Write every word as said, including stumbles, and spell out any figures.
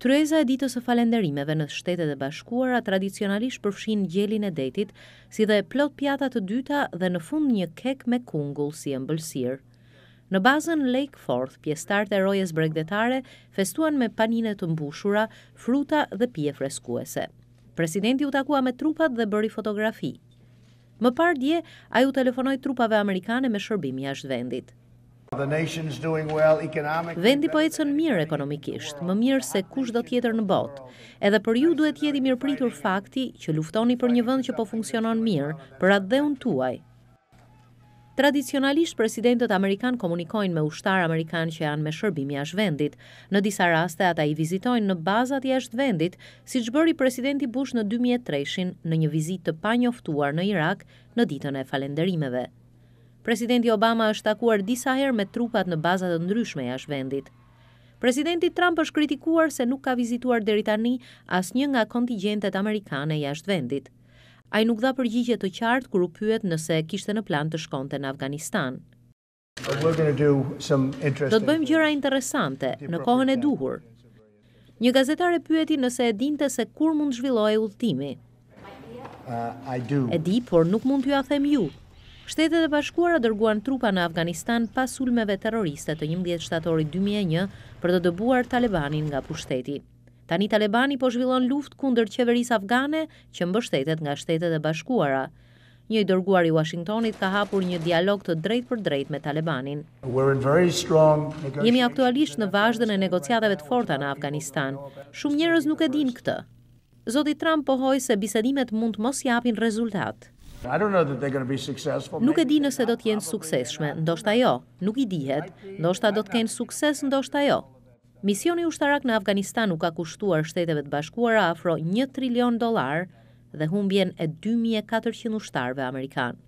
Kryeza e ditës së falënderimeve në Shtetet e Bashkuara tradicionalisht përfshin gjelin e detit, si dhe plot pjata të dyta dhe në fund një kek me kungull si ëmbëlsirë. Në bazën Lake Forth, pjesëtarët e rojes bregdetare festuan me panine të mbushura, fruta dhe pije freskuese. Presidenti u takua me trupat dhe bëri fotografi. Më parë dje, ai u telefonoi trupave amerikane me shërbim jashtë vendit. Vendi po ecën mirë ekonomikisht, më mirë se kushdo tjetër në botë. Edhe për ju duhet jetë i mirëpritur fakti që luftoni për një vend që po funksionon mirë, për atë dhe unë tuaj. Tradicionalisht presidentët amerikan komunikojnë me ushtarë amerikan që janë me shërbim jashtë vendit. Në disa raste ata i vizitojnë në bazat jashtë vendit, siç bëri presidenti Bush në dy mijë e tre në një vizitë të panjoftuar në Irak në ditën e falënderimeve. Presidenti Obama është takuar disa herë me trupat në baza të ndryshme jashtë vendit. Presidenti Trump është kritikuar se nuk ka vizituar deri tani asnjë nga kontingjentet amerikane jashtë vendit. Ai nuk dha përgjigje të qartë kur u pyet nëse kishte në plan të shkonte në Afganistan. Do të bëjmë gjëra interesante në kohën e duhur. Një gazetar e pyeti nëse e dinte se kur mund zhvillohej udhëtimi. E di, por nuk mund t'ju a them ju. Shtetet e Bashkuara dërguan trupa në Afganistan pas sulmeve terroriste të njëmbëdhjetë shtatorit dy mijë e një për të dëbuar Talebanin nga pushteti. Tani Talebani po zhvillon luftë kundër qeverisë afgane që mbështetet nga Shtetet e Bashkuara. Një i dërguar i Washingtonit ka hapur një dialog të drejtë për drejtë me Talebanin. Jemi aktualisht në vazhdën e negociatave të forta në Afganistan. Shumë njerëz nuk e dinë këtë. Zoti Trump pohoi se bisedimet mund mos japin rezultat. Nuk e di nëse do të jenë suksesshme, ndoshta jo, nuk i dihet, ndoshta do të kenë sukses, ndoshta jo. Misioni ushtarak në Afganistan u ka kushtuar Shteteve të Bashkuara afro një trilion dollar dhe humbjen e dy mijë e katërqind ushtarëve amerikan.